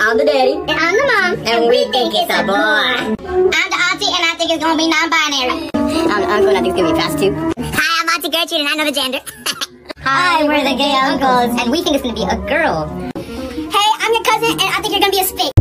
I'm the daddy. And I'm the mom. And we think it's a boy. I'm the auntie, and I think it's gonna be non-binary. I'm the uncle, and I think it's gonna be fast too. Hi, I'm Auntie Gertrude, and I know the gender. Hi, we're the gay uncles, and we think it's gonna be a girl. Hey, I'm your cousin, and I think you're gonna be a spick.